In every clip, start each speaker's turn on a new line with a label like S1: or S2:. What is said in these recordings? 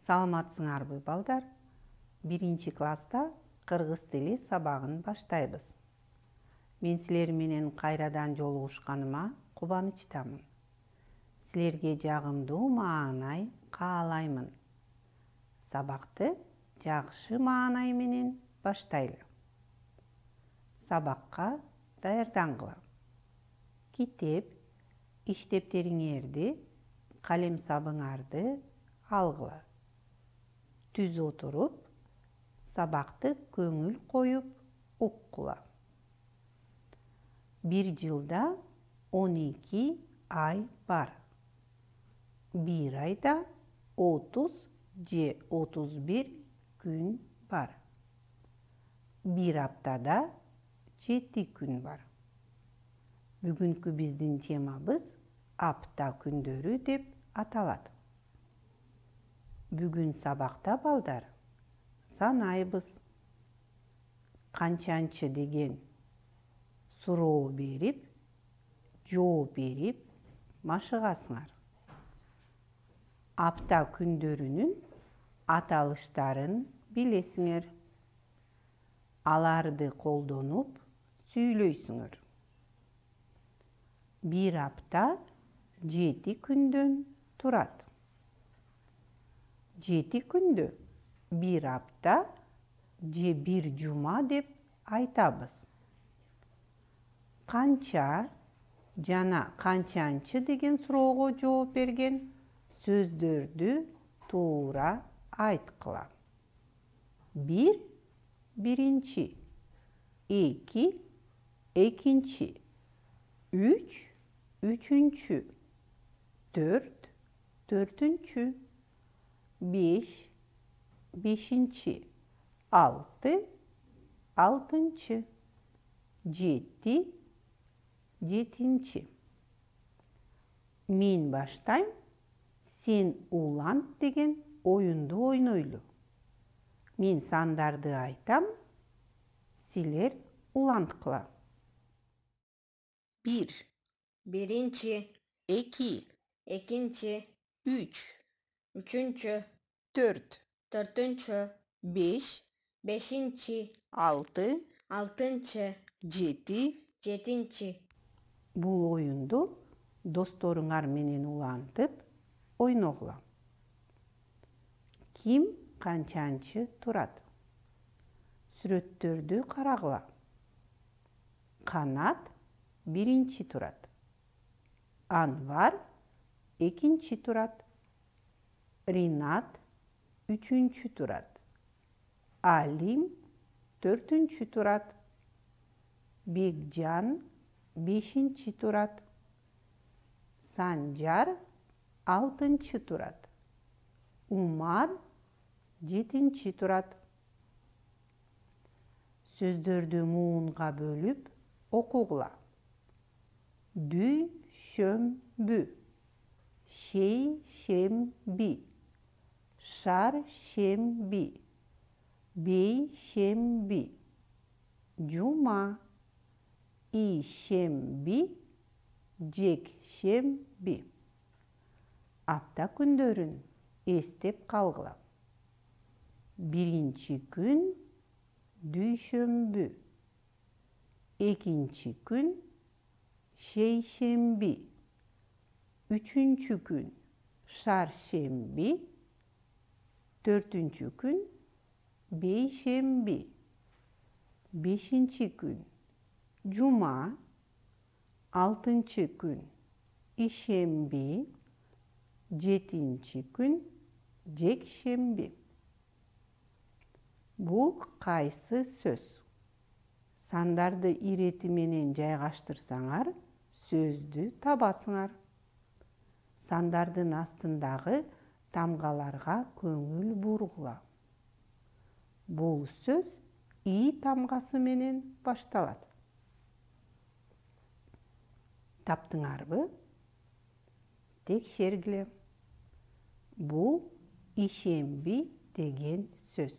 S1: Саламатсыңарбы, балдар? Биринчи класста кыргыз тили сабагын баштайбыз. Мен силер менен кайрадан жолугушканыма кубанычтамын. Силерге жагымдуу маанай каалаймын. Сабакты жакшы маанай менен баштайлы. Сабакка даярдангыла. Китеп, иштептериңерди, калем сабыңарды алгыла. Түз отуруп, сабакты көңүл коюп уккула. Bir жылда 12 ай бар. Bir айда 30 же 31 күн бар. Bir аптада 7 күн бар. Бүгүнкү биздин темабыз апта күндөрү деп аталат. Бүгүн сабакта, балдар, санайбыз. Канчанчы деген суроо берип, жооп берип машыгасыңар. Апта күндөрүнүн аталыштарын билесиңер. Аларды колдонуп сүйлөйсүңөр. Bir апта 7 күндөн турат. 7 күндө bir апта же bir жума деп айтабыз. Канча жана канчанчы деген суроого жооп берген сөздөрдү туура айткыла. Bir, биринчи. Эки, экинчи. Үч, үчүнчү. Төрт, төртүнчү. Beş, beşinci. Altı, altıncı. Жети, жетинчи. Мен баштайм, сен улан деген оюнду ойнойлу. Мен сандарды айтам, силер уланткыла. Bir,
S2: Birinci,
S1: iki,
S2: ikinci,
S1: üç,
S2: üçüncü,
S1: dört,
S2: dördüncü,
S1: beş,
S2: beşinci,
S1: altı,
S2: altıncı,
S1: жети.
S2: yedinci.
S1: Бул оюнду досторуңар менен улантып ойногула. Ким канчанчы турат? Сүрөттөрдү карагыла. Канат биринчи турат. Анвар экинчи турат. Ринат үчүнчү турат. Алим төртүнчү турат. Бекжан бешинчи турат. Санжар алтынчы турат. Умар жетинчи турат. Сөздөрдү муунга бөлүп окугула. Дүйшөмбү, шейшемби, шаршемби, бейшемби, жума, ишемби, жекшемби. Апта күндөрүн эстеп калгыла. Биринчи күн дүйшөмбү. Экинчи күн шейшемби. Үчүнчү күн шаршемби. Төртүнчү күн бейшемби. Бешинчи күн жума. Алтынчы күн ишемби. Жетинчи күн жекшемби. Бул кайсы сөз? Сандарды ирети менен жайгаштырсаңар, сөздү табасыңар. Сандардын астындагы тамгаларга көңүл бургула. Бул сөз и тамгасы менен башталат. Таптыңарбы? Текшергиле. Бул ишемби деген сөз.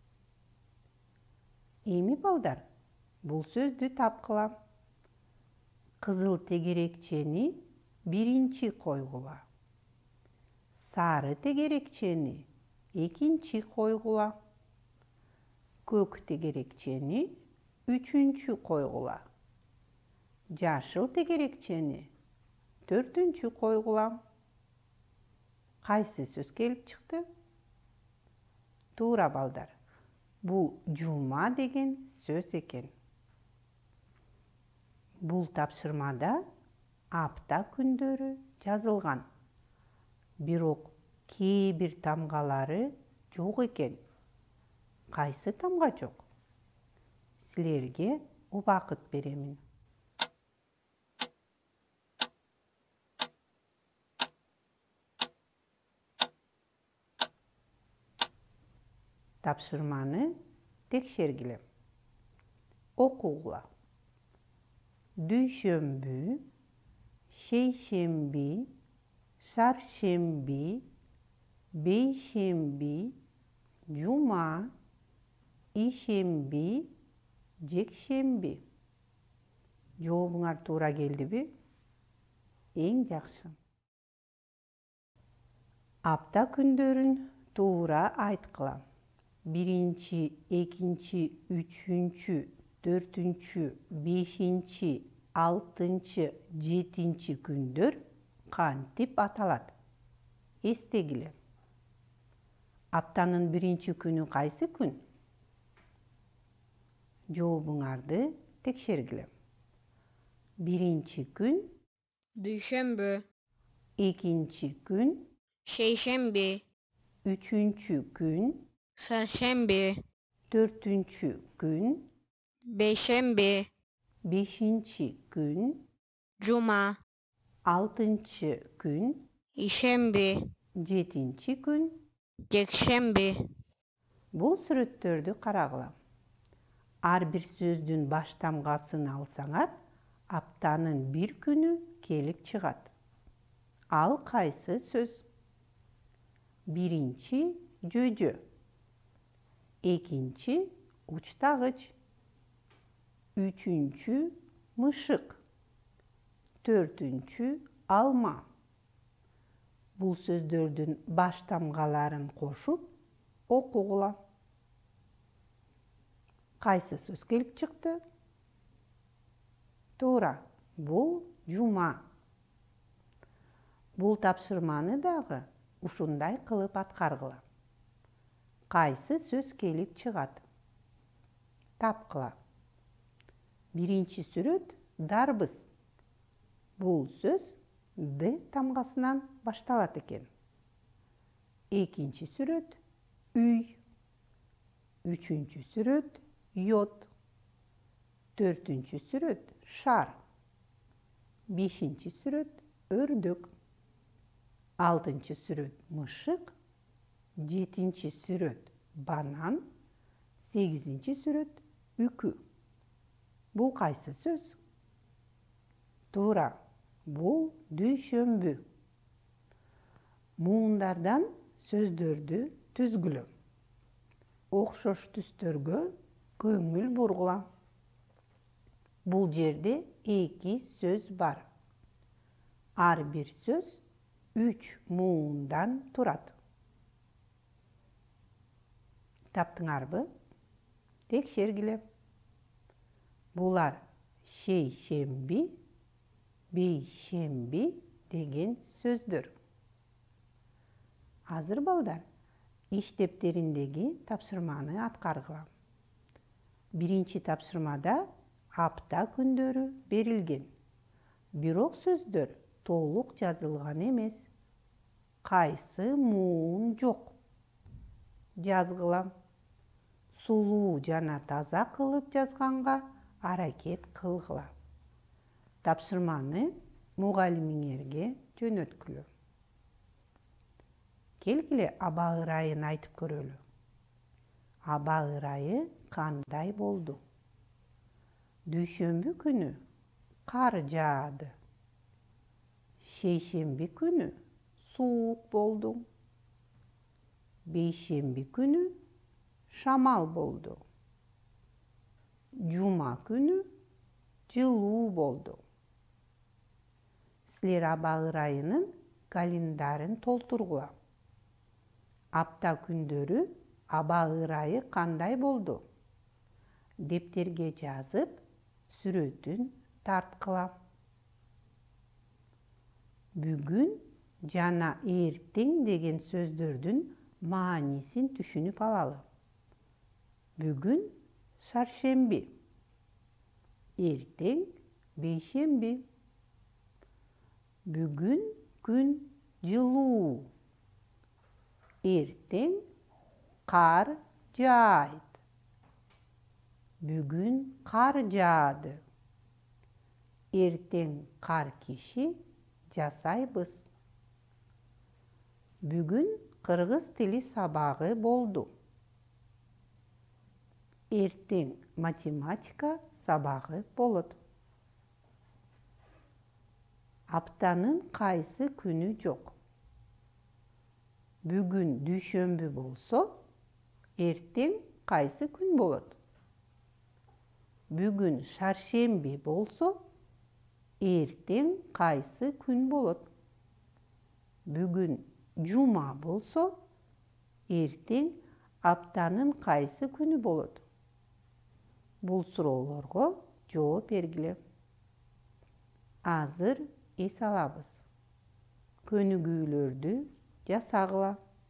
S1: Эми, балдар, бул сөздү тапкыла. Кызыл тегерекчени биринчи койгула. Сары тегерекчени экинчи койгула. Көк тегерекчени үчүнчү койгула. Жашыл тегерекчени төртүнчү койгула. Кайсы сөз келип чыкты? Туура балдар. Бул жума деген сөз экен. Бул тапшырмада апта күндөрү жазылган. Бирок кээ бир тамгалары жок экен. Кайсы тамга жок? Силерге убакыт беремин. Тапшырманы текшергиле. Окугула. Дүйшөмбү, шейшемби, шаршемби, бейшемби, жума, ишемби, жекшемби. Жообуңар туура келдиби? Эң жакшы. Апта күндөрүн туура айткыла. Биринчи, экинчи, үчүнчү, төртүнчү, бешинчи, алтынчы, жетинчи күндөр кантип аталат? Эстегиле. Аптанын биринчи күнү кайсы күн? Жообуңарды текшергиле. Биринчи күн,
S2: Дүйшөмбү,
S1: экинчи күн,
S2: шейшемби,
S1: үчүнчү күн,
S2: шаршемби,
S1: төртүнчү күн,
S2: бейшемби,
S1: бешинчи күн,
S2: жума,
S1: алтынчы күн,
S2: ишемби,
S1: жетинчи күн.
S2: жекшемби.
S1: Бул сүрөттөрдү карагыла. Ар бир сөздүн баш тамгасын алсаңар, аптанын бир күнү келип чыгат. Ал кайсы сөз? Биринчи жөжө, экинчи учтагыч, үчүнчү мышык, төртүнчү алма. Бул сөздөрдүн баш тамгаларын кошуп окугула. Кайсы сөз келип чыкты? Туура, бул жума. Бул тапшырманы дагы ушундай кылып аткаргыла. Кайсы сөз келип чыгат? Тапкыла. Биринчи сүрөт дарбыз. Бул сөз Д тамгасынан башталат экен. Экинчи сүрөт үй. Үчүнчү сүрөт йод. Төртүнчү сүрөт шар. Бешинчи сүрөт өрдөк. Алтынчы сүрөт мышык. Жетинчи сүрөт банан. Сегизинчи сүрөт үкү. Бул кайсы сөз? Туура, бул дүйшөмбү. Муундардан сөздөрдү түзгүлө. Окшош түстөргө көңүл бургула. Бул жерде эки сөз бар. Ар бир сөз 3 муундан турат. Таптыңарбы? Текшергиле. Булар шейшемби, бейшемби деген сөздөр. Азыр балдар, иштептериндеги тапшырманы аткаргыла. Биринчи тапшырмада апта күндөрү берилген. Бирок сөздөр толук жазылган эмес. Кайсы муун жок? Жазгыла. Сулуу жана таза кылып жазганга аракет кылгыла. Тапшырманы мугалимиңерге жөнөткүлө. Келгиле аба ырайын айтып көрөлү. Аба ырайы кандай болду? Дүйшөмбү күнү кар жаады. Шейшемби күнү суук болду. Бейшемби күнү шамал болду. Жума күнү жылуу болду. Силер аба ырайынын календарын толтургула. Апта күндөрү аба ырайы кандай болду? Дептерге жазып, сүрөтүн тарткыла. Бүгүн жана эртең деген сөздөрдүн маанисин түшүнүп алалы. Бүгүн шаршемби, эртең бейшемби. Бүгүн күн жылуу, эртең кар жаайт. Бүгүн кар жаады, эртең кар киши жасайбыз. Бүгүн кыргыз тили сабагы болду. Эртең математика сабагы болот. Аптанын кайсы күнү жок? Бүгүн дүйшөмбү болсо, эртең кайсы күн болот? Бүгүн шаршемби болсо, эртең кайсы күн болот? Бүгүн жума болсо, эртең аптанын кайсы күнү болот? Бул суроолорго жооп бергиле. Азыр эс алабыз. Көнүгүүлөрдү жасагыла.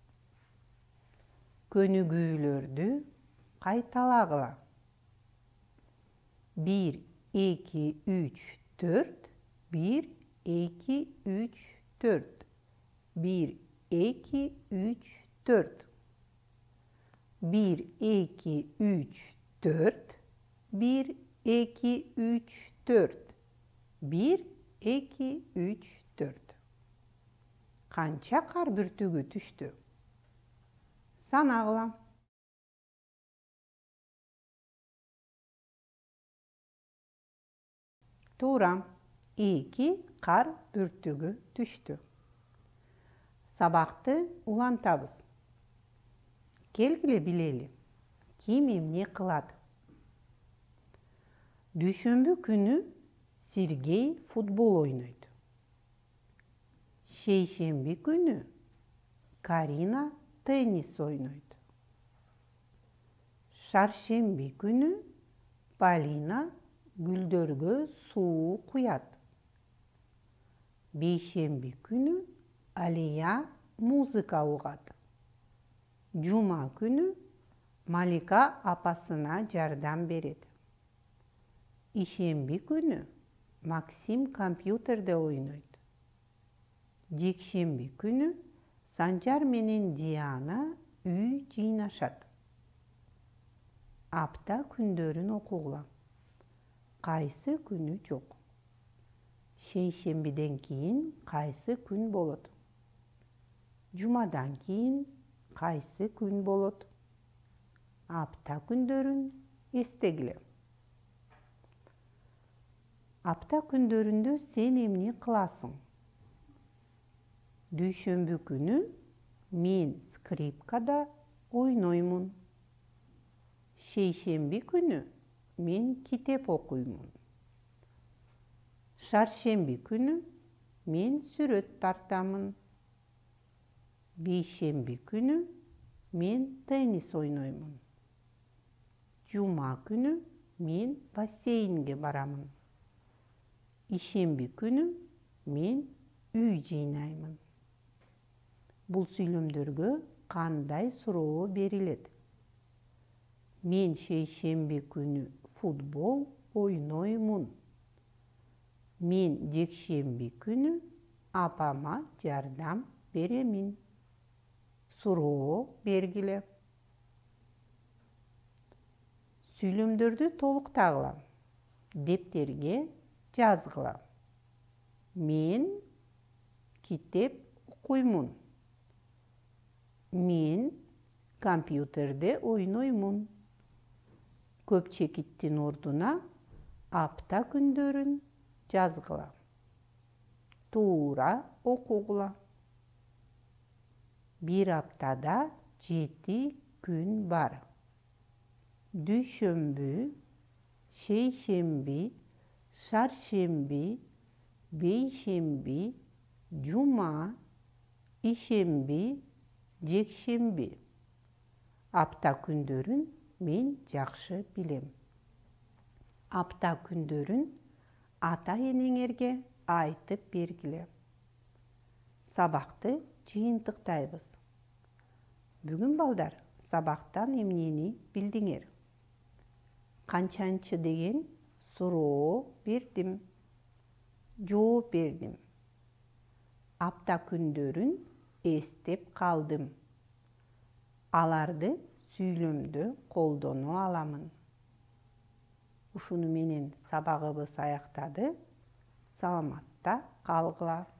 S1: Көнүгүүлөрдү кайталагыла. 1, 2, 3, 4. 1, 2, 3, 4. 1, 2, 3, 4. 1, 2, 3, 4. 1, 2, 3, 4. 1, 2, 3, 4. Канча кар бүртүгү түштү? Санагыла. Туура, 2 кар бүртүгү түштү. Сабакты улантабыз. Келгиле билели, ким эмне кылат? Дүйшөмбү күнү Сергей футбол ойнойт. Шейшемби күнү Карина теннис ойнойт. Шаршемби күнү Полина гүлдөргө суу куят. Бейшемби күнү Алия музыка угат. Жума күнү Малика апасына жардам берет. Ишемби күнү Максим компьютерде ойнойт. Жекшемби күнү Санжар менен Диана үй жыйнашат. Апта күндөрүн окугула. Кайсы күнү жок? Шейшембиден кийин кайсы күн болот? Жумадан кийин кайсы күн болот? Апта күндөрүн эстегиле. Апта күндөрүндө сен эмне кыласың? Дүйшөмбү күнү мен скрипкада ойноймун. Шейшемби күнү мен китеп окуймун. Шаршемби күнү мен сүрөт тартамын. Бейшемби күнү мен теннис ойноймун. Жума күнү мен бассейнге барамын. Ишемби күнү мен үй жыйнаймын. Бул сүйлөмдөргө кандай суроо берилет? Мен шейшемби күнү футбол ойноймун. Мен жекшемби күнү апама жардам беремин. Суроо бергиле. Сүйлөмдөрдү толуктагыла. Дептерге жазгыла. Мен китеп окуймун. Мен компьютерде ойноймун. Көп чекиттин ордуна апта күндөрүн жазгыла. Туура окугула. Bir аптада 7 күн бар. Дүйшөмбү, шейшемби, шаршемби, бейшемби, жума, ишемби, Жекшемби. Апта күндөрүн мен жакшы билем. Апта күндөрүн ата-энеңерге айтып бергиле. Сабакты жыйынтыктайбыз. Бүгүн балдар сабактан эмнени билдиңер? Канчанчы деген суроо бердим. Жооп бердим. Апта күндөрүн эстеп калдым. Аларды сүйлөмдө колдоно аламын. Ушуну менен сабагыбыз аяктады. Саламатта калгыла.